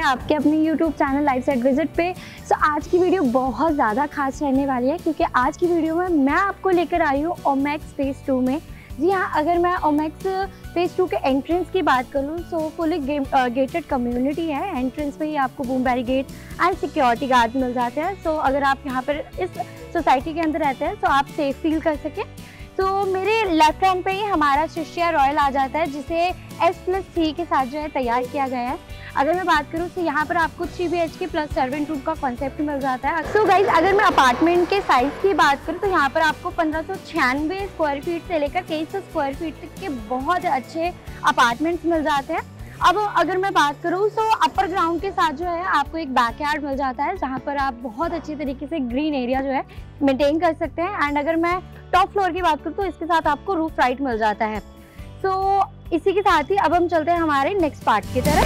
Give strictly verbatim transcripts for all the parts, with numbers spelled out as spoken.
आपके अपने YouTube channel life set visit पे। सो आज की वीडियो बहुत ज़्यादा खास रहने वाली है क्योंकि आज की वीडियो में मैं आपको लेकर आई हूँ ओमेक्स फेज़ टू में। जी हाँ, अगर मैं ओमेक्स फेज़ टू के एंट्रेंस की बात करूँ सो फुली गेटेड कम्युनिटी है। एंट्रेंस पे ही आपको boom barricade and security guard मिल जाते हैं। सो अगर आप यहाँ पर इस सोसाइटी के अंदर रहते हैं तो आप सेफ फील कर सकें। तो मेरे लेफ्ट हैंड पे ही हमारा शिष्या रॉयल आ जाता है जिसे एस प्लस थ्री के साथ जो है तैयार किया गया है। अगर मैं बात करूँ तो यहाँ पर आपको three B H K plus servant room का कॉन्सेप्ट मिल जाता है। सो गाइज, अगर मैं अपार्टमेंट के साइज़ की बात करूँ तो यहाँ पर आपको पंद्रह सौ छियानवे स्क्वायर फीट से लेकर तेईस सौ स्क्वायर फीट तक के बहुत अच्छे अपार्टमेंट्स मिल जाते हैं। अब अगर मैं बात करूँ तो अपर ग्राउंड के साथ जो है आपको एक बैकयार्ड मिल जाता है जहाँ पर आप बहुत अच्छी तरीके से ग्रीन एरिया जो है मेंटेन कर सकते हैं। एंड अगर मैं टॉप फ्लोर की बात करूँ तो इसके साथ आपको रूफ राइट मिल जाता है। सो so, इसी के साथ ही अब हम चलते हैं हमारे नेक्स्ट पार्ट की तरफ।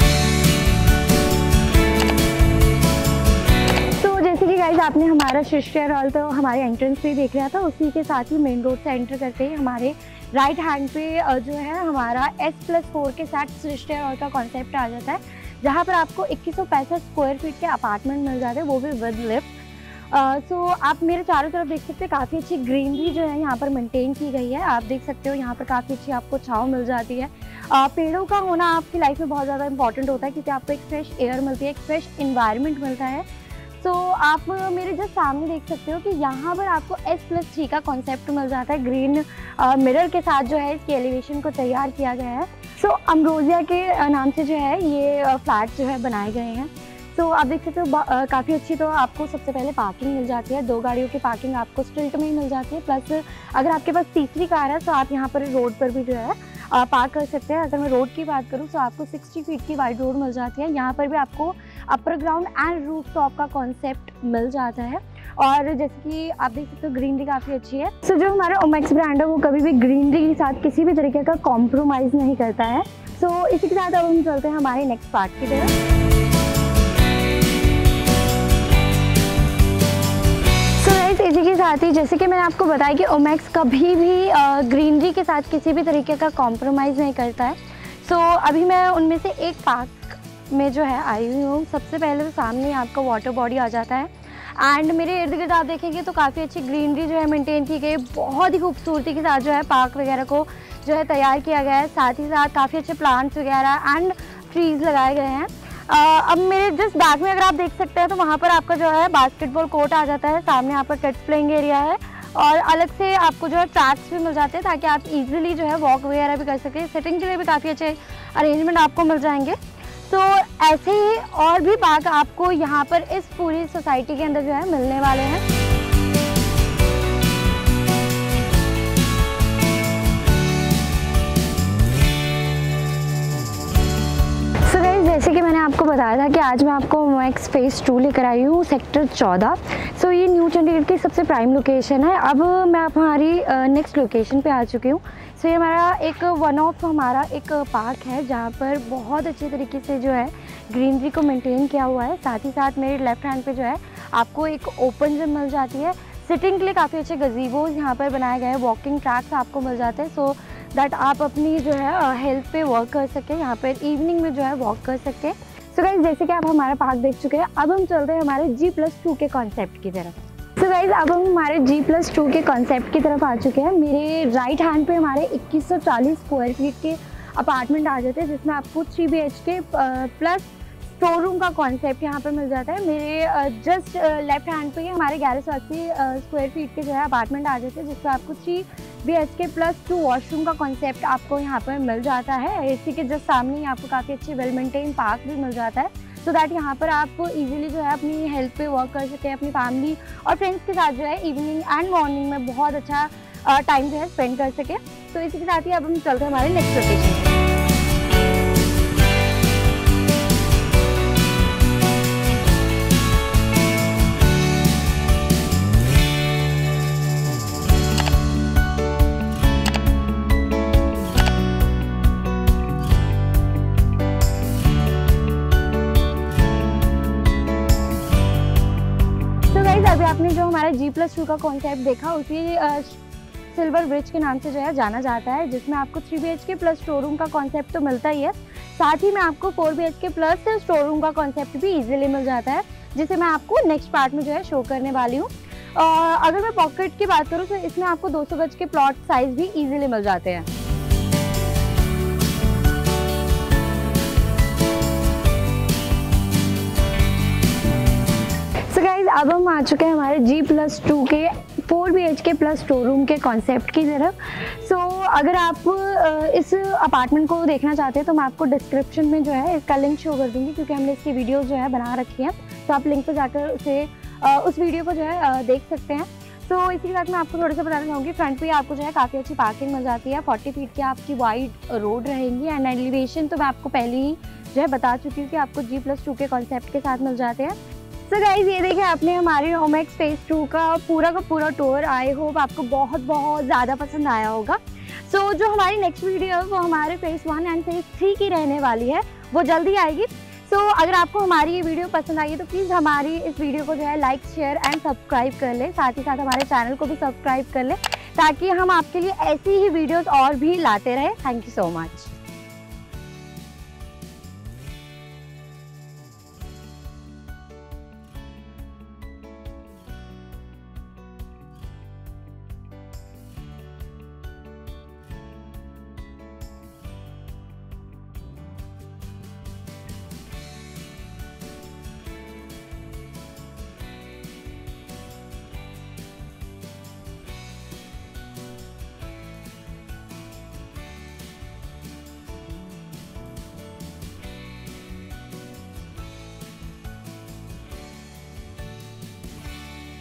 तो जैसे कि गाइज आपने हमारा शिष्या हॉल तो हमारे एंट्रेंस पे देख रहा था, उसी के साथ ही मेन रोड से एंटर करते ही हमारे राइट हैंड पे जो है हमारा एस प्लस फोर के साथ शिष्या हॉल का कॉन्सेप्ट आ जाता है जहाँ पर आपको इक्कीस सौ पैंसठ स्क्वायर फीट के अपार्टमेंट मिल जाते हैं, वो भी with lift. So uh, so, आप मेरे चारों तरफ देख सकते हैं काफ़ी अच्छी ग्रीनरी जो है यहाँ पर मेंटेन की गई है। आप देख सकते हो यहाँ पर काफ़ी अच्छी आपको छांव मिल जाती है। uh, पेड़ों का होना आपकी लाइफ में बहुत ज़्यादा इंपॉर्टेंट होता है क्योंकि आपको एक फ्रेश एयर मिलती है, एक फ्रेश इन्वायरमेंट मिलता है। सो so, आप मेरे जस्ट सामने देख सकते हो कि यहाँ पर आपको एस प्लस थ्री का कॉन्सेप्ट मिल जाता है। ग्रीन मिरर के साथ जो है इसकी एलिवेशन को तैयार किया गया है। सो so, अम्ब्रोजिया के नाम से जो है ये फ्लैट जो है बनाए गए हैं। तो so, आप देख सकते हो काफ़ी अच्छी तो आपको सबसे पहले पार्किंग मिल जाती है। दो गाड़ियों की पार्किंग आपको स्ट्रीट में ही मिल जाती है। प्लस अगर आपके पास तीसरी कार है तो आप यहाँ पर रोड पर भी जो है पार्क कर सकते हैं। अगर मैं रोड की बात करूँ तो आपको साठ फीट की वाइड रोड मिल जाती है। यहाँ पर भी आपको upper ground and roof top का कॉन्सेप्ट मिल जाता है। और जैसे कि आप देख सकते हो ग्रीनरी काफ़ी अच्छी है। सो so, जो हमारा ओमेक्स ब्रांड है वो कभी भी ग्रीनरी के साथ किसी भी तरीके का कॉम्प्रोमाइज़ नहीं करता है। सो so, इसी के साथ अब हम चलते हैं हमारे नेक्स्ट पार्ट की तरफ। इसी के साथ ही जैसे कि मैंने आपको बताया कि ओमेक्स कभी भी ग्रीनरी के साथ किसी भी तरीके का कॉम्प्रोमाइज़ नहीं करता है। सो so, अभी मैं उनमें से एक पार्क में जो है आई हुई हूँ। सबसे पहले तो सामने आपका वाटर बॉडी आ जाता है एंड मेरे इर्द गिर्द आप देखेंगे तो काफ़ी अच्छी ग्रीनरी जो है मेंटेन की गई, बहुत ही खूबसूरती के साथ जो है पार्क वगैरह को जो है तैयार किया गया है। साथ ही साथ काफ़ी अच्छे प्लांट्स वगैरह एंड ट्रीज़ लगाए गए हैं। Uh, अब मेरे जस्ट बैक में अगर आप देख सकते हैं तो वहाँ पर आपका जो है बास्केटबॉल कोर्ट आ जाता है। सामने यहाँ पर किड्स प्लेइंग एरिया है और अलग से आपको जो है ट्रैक्स भी मिल जाते हैं ताकि आप इजीली जो है वॉक वगैरह भी कर सकें। सिटिंग के लिए भी काफ़ी अच्छे अरेंजमेंट आपको मिल जाएंगे। तो ऐसे ही और भी पार्क आपको यहाँ पर इस पूरी सोसाइटी के अंदर जो है मिलने वाले हैं। जैसे कि मैंने आपको बताया था कि आज मैं आपको ओमेक्स फेज़ टू लेकर आई हूँ सेक्टर चौदह। सो ये न्यू चंडीगढ़ की सबसे प्राइम लोकेशन है। अब मैं हमारी नेक्स्ट लोकेशन पे आ चुकी हूँ। सो ये हमारा एक वन ऑफ हमारा एक पार्क है जहाँ पर बहुत अच्छे तरीके से जो है ग्रीनरी को मेंटेन किया हुआ है। साथ ही साथ मेरे लेफ्ट हैंड पे जो है आपको एक ओपन जिम मिल जाती है। सिटिंग के लिए काफ़ी अच्छे गजीबोज यहाँ पर बनाए गए हैं। वॉकिंग ट्रैक्स आपको मिल जाते हैं सो दैट आप अपनी जो है हेल्थ पे वर्क कर सकें, यहाँ पर इवनिंग में जो है वॉक कर सकें। सो गाइज, जैसे कि आप हमारा पार्क देख चुके हैं, अब हम चलते हैं हमारे जी प्लस टू के कॉन्सेप्ट की तरफ। सो गाइज, अब हम हमारे जी प्लस टू के कॉन्सेप्ट की तरफ आ चुके हैं। मेरे राइट हैंड पे हमारे इक्कीस सौ चालीस स्क्वायर फीट के अपार्टमेंट आ जाते हैं जिसमें आपको three B H K plus store room का कॉन्सेप्ट यहाँ पर मिल जाता है। मेरे जस्ट लेफ्ट हैंड पे हमारे ग्यारह सौ अस्सी स्क्वायर फीट के जो है अपार्टमेंट आ जाते हैं जिसमें आपको three B H K plus two washroom का कॉन्सेप्ट आपको यहाँ पर मिल जाता है। इसी के जस्ट सामने ही आपको काफ़ी अच्छी वेल मेंटेन पार्क भी मिल जाता है सो दैट यहाँ पर आप इजीली जो है अपनी हेल्थ पे वर्क कर सकें, अपनी फैमिली और फ्रेंड्स के साथ जो है इवनिंग एंड मॉर्निंग में बहुत अच्छा टाइम जो है स्पेंड कर सकें। तो इसी के साथ ही अब हम चलते हैं हमारे नेक्स्ट लोकेशन। अभी आपने जो हमारा जी प्लस टू का कॉन्सेप्ट देखा उसी सिल्वर ब्रिज के नाम से जो है जाना जाता है जिसमें आपको three B H K plus store room का कॉन्सेप्ट तो मिलता ही है। साथ ही में आपको four B H K plus store room का कॉन्सेप्ट भी इजीली मिल जाता है, जिसे मैं आपको नेक्स्ट पार्ट में जो है शो करने वाली हूँ। और अगर मैं पॉकेट की बात करूँ तो इसमें आपको दो सौ गज के प्लॉट साइज भी इजीली मिल जाते हैं। सो गाइस, अब हम आ चुके हैं हमारे जी प्लस टू के four B H K plus store room के कॉन्सेप्ट की तरफ। सो so, अगर आप इस अपार्टमेंट को देखना चाहते हैं तो मैं आपको डिस्क्रिप्शन में जो है इसका लिंक शो कर दूंगी, क्योंकि हमने इसकी वीडियोस जो है बना रखी हैं, तो आप लिंक पर जाकर उसे उस वीडियो को जो है देख सकते हैं। सो so, इसी के साथ मैं आपको थोड़ा सा बताना चाहूँगी, फ्रंट पे आपको जो है काफ़ी अच्छी पार्किंग मिल जाती है, फोर्टी फीट की आपकी वाइड रोड रहेंगी। एंड एलिवेशन तो मैं आपको पहले ही जो है बता चुकी हूँ कि आपको जी प्लस टू के कॉन्सेप्ट के साथ मिल जाते हैं। सो गाइज, ये देखिए आपने हमारे ओमेक्स फेज टू का पूरा का पूरा टूर, आई होप आपको बहुत बहुत ज़्यादा पसंद आया होगा। सो so, जो हमारी नेक्स्ट वीडियो है वो हमारे phase one and phase three की रहने वाली है, वो जल्दी आएगी। सो so, अगर आपको हमारी ये वीडियो पसंद आई है तो प्लीज़ हमारी इस वीडियो को जो है लाइक शेयर एंड सब्सक्राइब कर ले, साथ ही साथ हमारे चैनल को भी सब्सक्राइब कर ले, ताकि हम आपके लिए ऐसी ही वीडियोज़ और भी लाते रहें। Thank you so much.